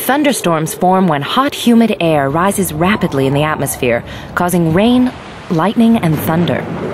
Thunderstorms form when hot, humid air rises rapidly in the atmosphere, causing rain, lightning, and thunder.